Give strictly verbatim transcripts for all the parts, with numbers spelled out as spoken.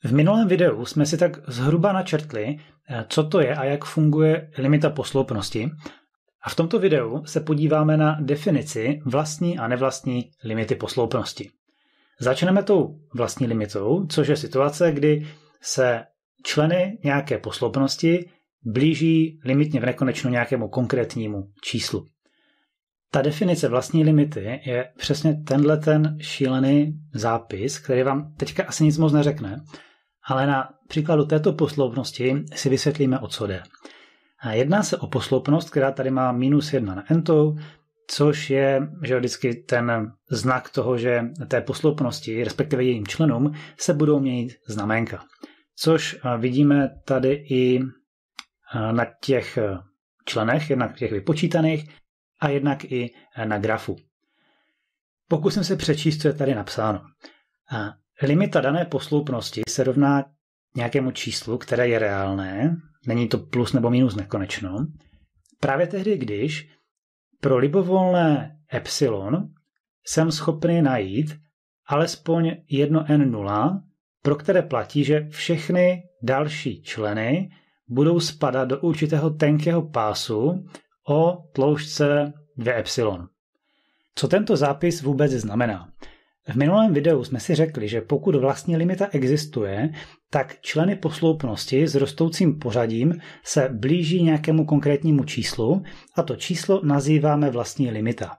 V minulém videu jsme si tak zhruba načrtli, co to je a jak funguje limita posloupnosti. A v tomto videu se podíváme na definici vlastní a nevlastní limity posloupnosti. Začneme tou vlastní limitou, což je situace, kdy se členy nějaké posloupnosti blíží limitně v nekonečno nějakému konkrétnímu číslu. Ta definice vlastní limity je přesně tenhle ten šílený zápis, který vám teďka asi nic moc neřekne, ale na příkladu této posloupnosti si vysvětlíme, o co jde. A jedná se o posloupnost, která tady má minus jedna na entou, což je že vždycky ten znak toho, že té posloupnosti, respektive jejím členům, se budou měnit znaménka. Což vidíme tady i na těch členech, jednak těch vypočítaných a jednak i na grafu. Pokusím se přečíst, co je tady napsáno. Limita dané posloupnosti se rovná nějakému číslu, které je reálné, není to plus nebo minus nekonečno, právě tehdy, když pro libovolné epsilon jsem schopný najít alespoň jedno n nula, pro které platí, že všechny další členy budou spadat do určitého tenkého pásu o tloušťce dvě epsilon. Co tento zápis vůbec znamená? V minulém videu jsme si řekli, že pokud vlastní limita existuje, tak členy posloupnosti s rostoucím pořadím se blíží nějakému konkrétnímu číslu a to číslo nazýváme vlastní limita.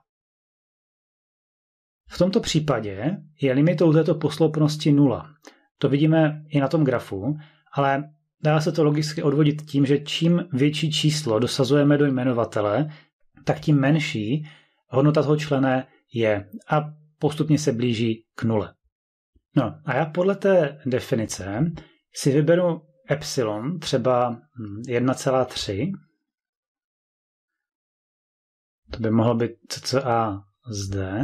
V tomto případě je limitou této posloupnosti nula. To vidíme i na tom grafu, ale dá se to logicky odvodit tím, že čím větší číslo dosazujeme do jmenovatele, tak tím menší hodnota toho člena je a postupně se blíží k nule. No a já podle té definice si vyberu epsilon, třeba jedna celá tři. To by mohlo být cca zde.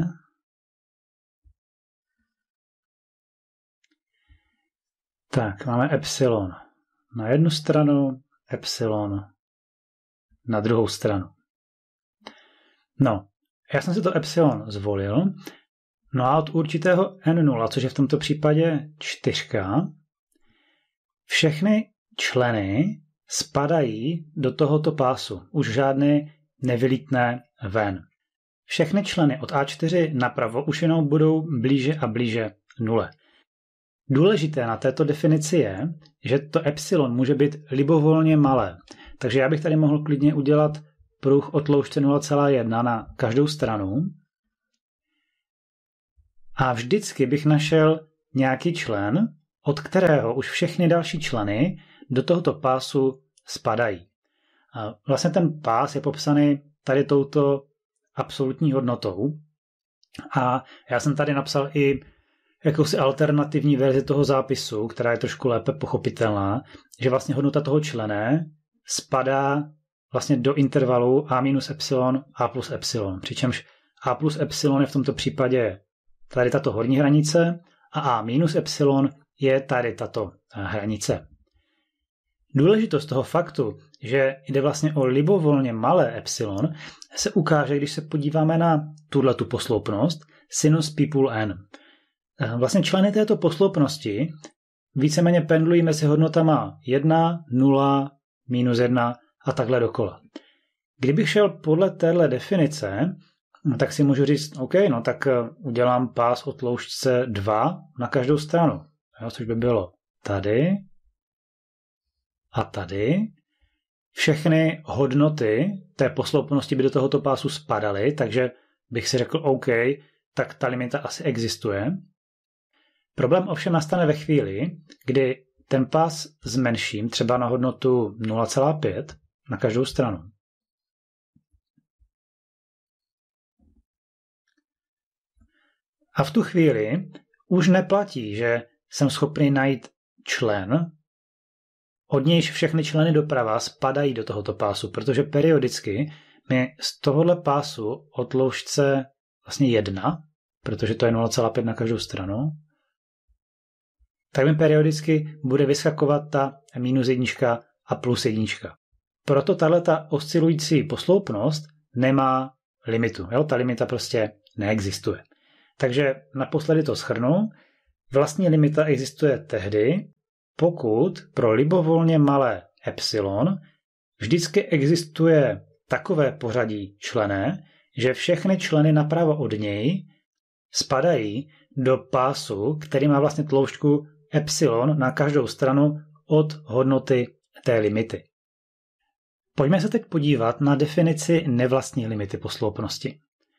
Tak, máme epsilon na jednu stranu, epsilon na druhou stranu. No, já jsem si to epsilon zvolil, no a od určitého n nula, což je v tomto případě čtyřka, všechny členy spadají do tohoto pásu. Už žádný nevylítne ven. Všechny členy od A čtyři napravo už jenom budou blíže a blíže nule. Důležité na této definici je, že to epsilon může být libovolně malé. Takže já bych tady mohl klidně udělat pruh o tloušťce nula celá jedna na každou stranu. A vždycky bych našel nějaký člen, od kterého už všechny další členy do tohoto pásu spadají. A vlastně ten pás je popsaný tady touto absolutní hodnotou. A já jsem tady napsal i jakousi alternativní verzi toho zápisu, která je trošku lépe pochopitelná, že vlastně hodnota toho člene spadá vlastně do intervalu a minus epsilon, a plus epsilon. Přičemž a plus epsilon je v tomto případě tady tato horní hranice a a minus epsilon je tady tato hranice. Důležitost toho faktu, že jde vlastně o libovolně malé epsilon, se ukáže, když se podíváme na tuhletu posloupnost sinus pi půl n. Vlastně členy této posloupnosti víceméně pendlují mezi hodnotama jedna, nula, minus jedna a takhle dokola. Kdybych šel podle téhle definice, tak si můžu říct, OK, no tak udělám pás o tloušťce dva na každou stranu. Jo, což by bylo tady a tady. Všechny hodnoty té posloupnosti by do tohoto pásu spadaly, takže bych si řekl, OK, tak ta limita asi existuje. Problém ovšem nastane ve chvíli, kdy ten pás zmenším třeba na hodnotu nula celá pět na každou stranu. A v tu chvíli už neplatí, že jsem schopný najít člen, od nějž všechny členy doprava spadají do tohoto pásu, protože periodicky mi z tohohle pásu o tloušťce vlastně jedna, protože to je nula celá pět na každou stranu, tak mi periodicky bude vyskakovat ta minus jednička a plus jednička. Proto tato oscilující posloupnost nemá limitu. Jo? Ta limita prostě neexistuje. Takže naposledy to shrnu. Vlastní limita existuje tehdy, pokud pro libovolně malé epsilon vždycky existuje takové pořadí členné, že všechny členy napravo od něj spadají do pásu, který má vlastně tloušťku epsilon na každou stranu od hodnoty té limity. Pojďme se teď podívat na definici nevlastní limity posloupnosti.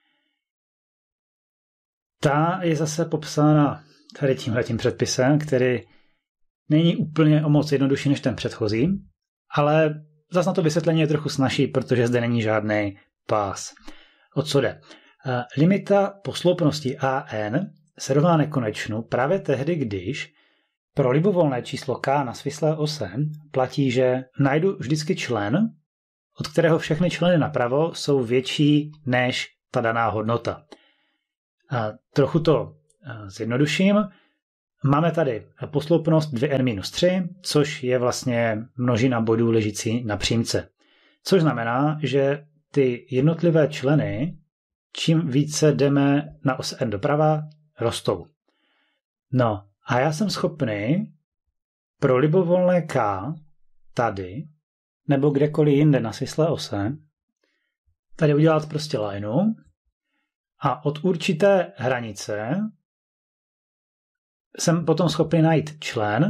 Ta je zase popsána tady tímhletím předpisem, který není úplně o moc jednodušší než ten předchozí, ale zase na to vysvětlení je trochu snazší, protože zde není žádný pás. O co jde? Limita posloupnosti A N se rovná nekonečnu právě tehdy, když pro libovolné číslo k na svislé ose platí, že najdu vždycky člen, od kterého všechny členy napravo jsou větší než ta daná hodnota. A trochu to zjednoduším. Máme tady posloupnost dvě n minus tři, což je vlastně množina bodů ležící na přímce. Což znamená, že ty jednotlivé členy, čím více jdeme na ose n doprava, rostou. No a já jsem schopný pro libovolné k tady, nebo kdekoliv jinde na svislé ose, tady udělat prostě lineu a od určité hranice jsem potom schopný najít člen,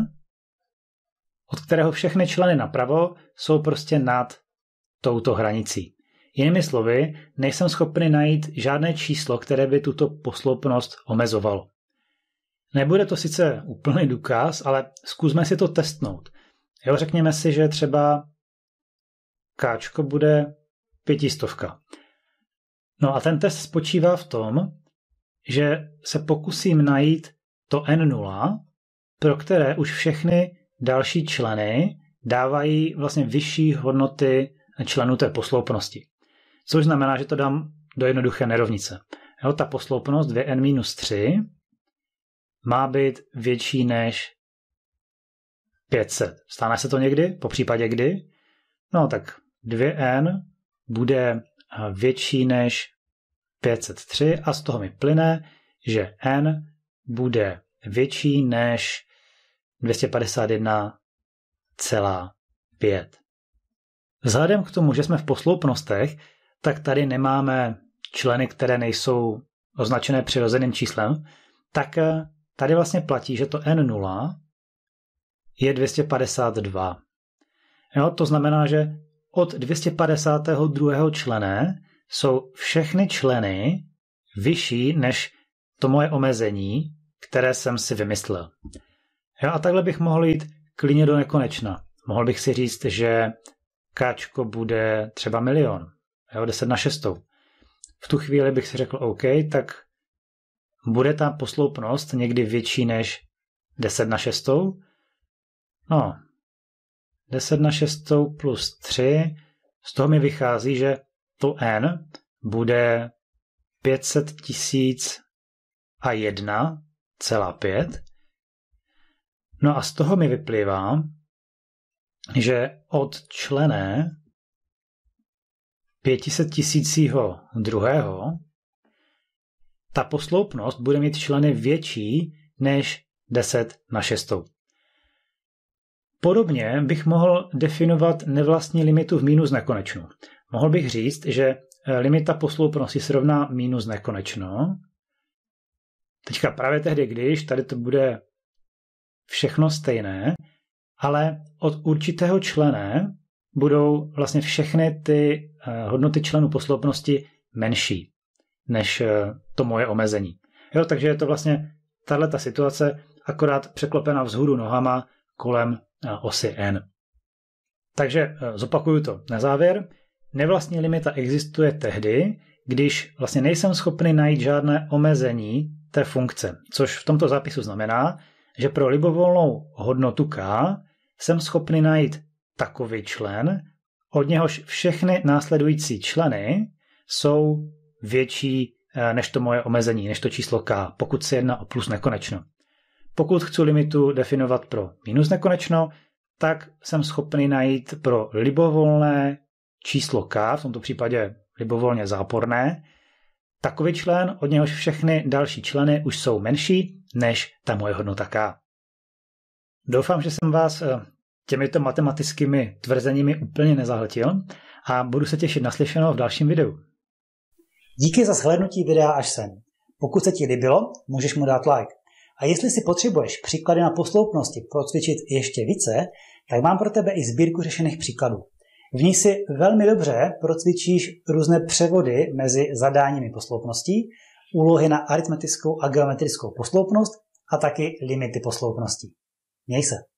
od kterého všechny členy napravo jsou prostě nad touto hranicí. Jinými slovy, nejsem schopný najít žádné číslo, které by tuto posloupnost omezovalo. Nebude to sice úplný důkaz, ale zkusme si to testnout. Jo, řekněme si, že třeba káčko bude pětistovka. No a ten test spočívá v tom, že se pokusím najít to N nula, pro které už všechny další členy dávají vlastně vyšší hodnoty členů té posloupnosti. Což znamená, že to dám do jednoduché nerovnice. Jo, ta posloupnost dvě n minus tři má být větší než pět set. Stane se to někdy? Po případě kdy? No tak dvě n bude větší než pět set tři a z toho mi plyne, že n bude větší než dvě stě padesát jedna celá pět. Vzhledem k tomu, že jsme v posloupnostech, tak tady nemáme členy, které nejsou označené přirozeným číslem, tak tady vlastně platí, že to n nula je dvě stě padesát dva. Jo, to znamená, že od dvě stě padesát dva člene jsou všechny členy vyšší než to moje omezení, které jsem si vymyslel. Jo, a takhle bych mohl jít klidně do nekonečna. Mohl bych si říct, že káčko bude třeba milion, jo, deset na šestou. V tu chvíli bych si řekl OK, tak bude ta posloupnost někdy větší než deset na šestou? No, deset na šestou plus tři, z toho mi vychází, že to n bude pět set tisíc a jedna celá pět. No a z toho mi vyplývá, že od člene pět set tisícího druhého ta posloupnost bude mít členy větší než deset na šestou. Podobně bych mohl definovat nevlastní limitu v minus nekonečno. Mohl bych říct, že limita posloupnosti se rovná minus nekonečno. Teďka právě tehdy, když tady to bude všechno stejné, ale od určitého člene budou vlastně všechny ty hodnoty členů posloupnosti menší než to moje omezení. Jo, takže je to vlastně tato situace akorát překlopená vzhůru nohama kolem osy n. Takže zopakuju to na závěr. Nevlastní limita existuje tehdy, když vlastně nejsem schopný najít žádné omezení té funkce, což v tomto zápisu znamená, že pro libovolnou hodnotu k jsem schopný najít takový člen, od něhož všechny následující členy jsou větší než to moje omezení, než to číslo k, pokud se jedná o plus nekonečno. Pokud chci limitu definovat pro minus nekonečno, tak jsem schopný najít pro libovolné číslo k, v tomto případě libovolně záporné, takový člen, od něhož všechny další členy už jsou menší než ta moje hodnota k. Doufám, že jsem vás těmito matematickými tvrzeními úplně nezahltil a budu se těšit na slyšenou v dalším videu. Díky za shlédnutí videa až sem. Pokud se ti líbilo, můžeš mu dát like. A jestli si potřebuješ příklady na posloupnosti procvičit ještě více, tak mám pro tebe i sbírku řešených příkladů. V ní si velmi dobře procvičíš různé převody mezi zadáními posloupností, úlohy na aritmetickou a geometrickou posloupnost a taky limity posloupností. Měj se.